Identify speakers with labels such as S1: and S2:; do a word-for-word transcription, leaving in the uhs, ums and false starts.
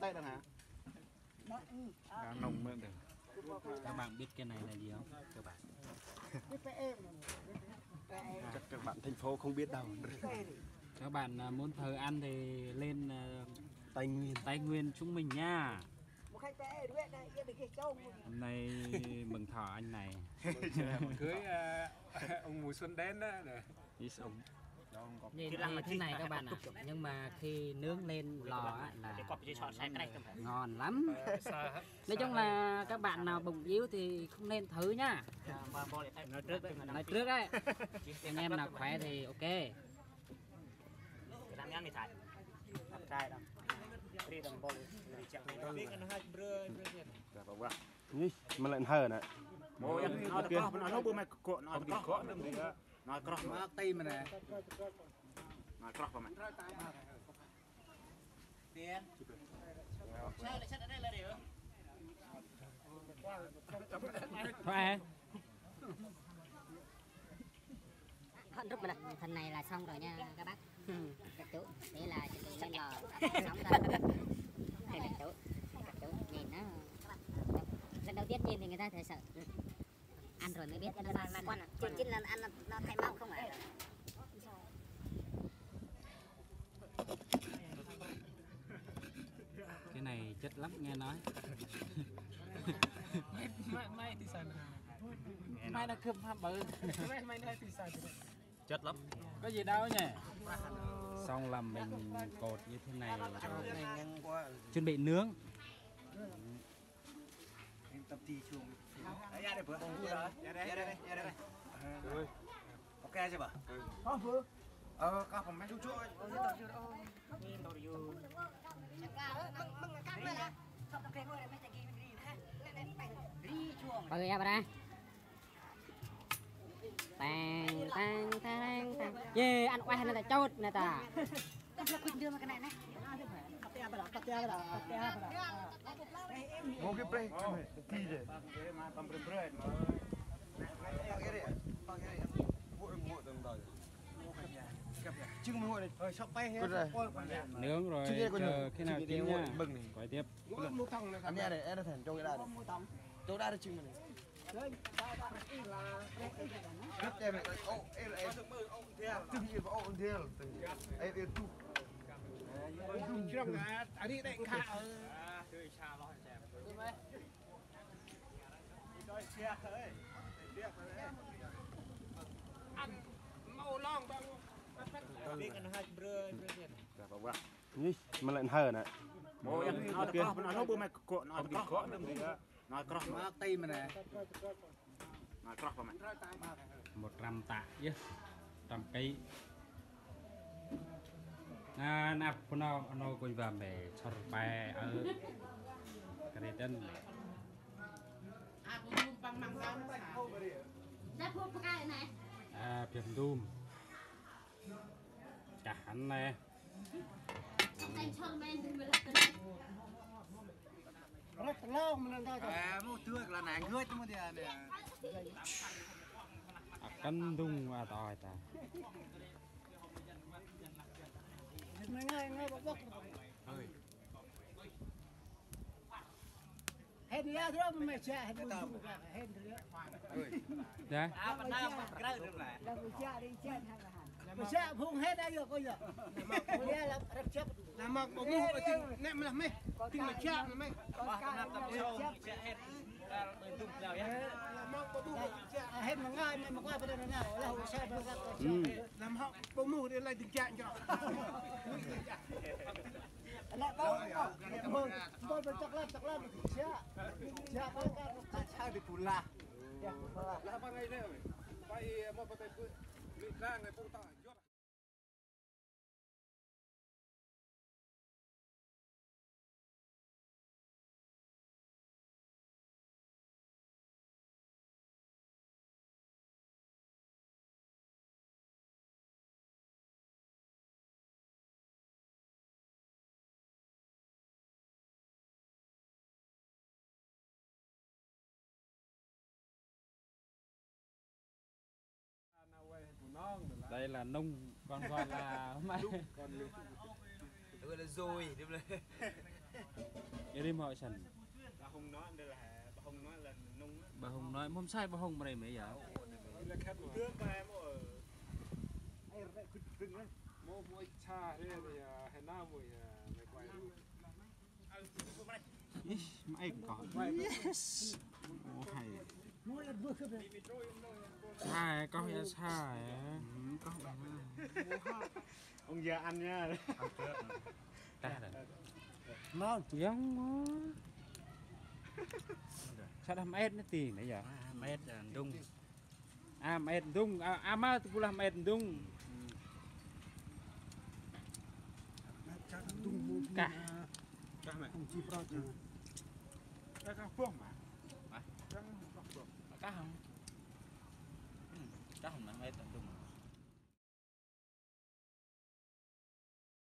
S1: tay đằng hả?
S2: Đang nồng mượn được. Các bạn biết cái này là gì không? Các bạn.
S1: Chắc các bạn thành phố không biết đâu.
S2: Các bạn muốn thờ ăn thì lên
S1: Tây Nguyên.
S2: Tây Nguyên chúng mình nha. Hôm nay mừng thọ anh này.
S3: Cưới uh, ông mùa xuân đến đó.
S2: Ông. Nhìn thì thế này các bạn ạ, à. Nhưng mà khi nướng lên lò á, là ngon lắm. Nói chung là các bạn nào bụng yếu thì không nên thử nhá. Nói trước đấy, nói trước đấy. Anh em nào khỏe thì ok.
S1: Nhí, mà lại hờ nè.
S3: Nó có, nó bữa mày cuộn, nó có, nó có, nó tim này. Nó có vào mày. Tiền. Sao lại chất ở đây là điều?
S2: Thôi.
S4: Hết rút rồi nè, phần này là xong rồi nha các bác. Các chú, đây là chuẩn bị lên lò nóng ra. Đây là chú, các chú nhìn nó. Lần đầu tiên nhìn thì người ta thấy sợ. Ăn rồi mới biết nó là quan à. Chứ chính là ăn nó thay máu không phải.
S2: Cái này chất lắm nghe nói.
S3: Mai mai thì sao?
S2: Mai là cơm ham bự.
S3: Mai mai đây thì sao?
S2: Chất lắm. Có gì đâu nhỉ? Xong làm mình cột như thế này rồi. Chuẩn bị nướng.
S1: Em tập đi chuồng. Ra đây bữa. Ra đây, ra đây, ra đây. Rồi. Ok chưa bà? Có vừa. Ờ, có phòng máy chút chút.
S4: Mọi người ra vào đây. Tang tang tang tang. Yeah, ăn quay hay là chốt nè ta. Đưa mà cái này này.
S1: Mau ke pre. Ti je.
S3: Mà tầm bữa bữa.
S1: Pakai dia. Pakai dia. Buat buat tầm đời. Trưng một hồi này, rồi sắp bay hết.
S2: Nướng rồi chờ khi nào chín nha. Quay tiếp.
S1: Anh nghe này, em đã thành cho cái đài này. Cho đài được trưng này. Rất em này, ô, em là em. Trưng như ô theo. Em em tu.
S3: Trưng à, ở đây đây khá. Chơi xa lo chè. Chơi xe thôi. Ăn mau long bằng. Biết anh hai bữa bữa.
S1: Nhí, mà lại hờ nè.
S3: Nó có, nó bữa mày cuộn, nó có, nó có, nó tim này. Nó có vào mày.
S2: Một trăm tạ chứ. Trăm cây. À, nạp nó nó coi vào để cho bài ở cái tên.
S4: À, cũng bằng bằng rau nó ra phun cái này.
S2: À, phiền đùm. Chả hắn này.
S4: Anh cho men thì mới là cái
S3: rất lâu mình đang coi. À, một tươi là nàng gơi chứ mà thì nè.
S2: À, cân đung và tỏi ta.
S3: Ngay ngay ngay bốc bốc. Hết ra thôi mà mày chạy hết rồi. Hết rồi.
S2: Dạ.
S3: À, mình đang cái được lại. Là mình chạy đi chạy hàng hàng. Mình chạy phun hết đây rồi coi giờ. Mình là rất chấp. Là mà có mua thì nè mà mày. Thì mà chạy là mày. Có cái tập show chạy hết. Ra mình tung vào nhá. Là mà có mua chạy hết mà ngay mà qua bên đây nào là hồi xe nó ra. Làm họ có mua thì lại tình trạng cho. Lại bao nhiêu? Tôi tôi chắc là chắc là xe. Xe có cái xe thì phun la. Là bao ngày đây? Bay một cái bị ra người phụ ta chốt.
S2: Đây là nung, còn gọi là hôm nay
S1: gọi là rồi, đúng rồi.
S5: Erim hỏi sẵn.
S1: Bà Hùng nói đây là bà Hùng nói là nung á.
S5: Bà Hùng nói mông sai bà Hùng mà đây mấy giờ.
S1: Trước bà em ở
S6: Mua mua cha đây thì hè nào mùi mày quay.
S1: mày có yes ô hay
S5: Sai có hay sai.
S1: có ông già ăn nha
S5: Ta rồi.
S3: Ngon.
S5: Giống quá. Sao làm ếch nó tiền đấy giờ?
S2: mét đung
S5: À mà ếch dung, à à mà tôi làm ếch dung. Cả.
S1: các mẹ
S3: Không chi pro chứ.
S1: các các phương mà
S5: Cá không? Cá không làm ếch dung.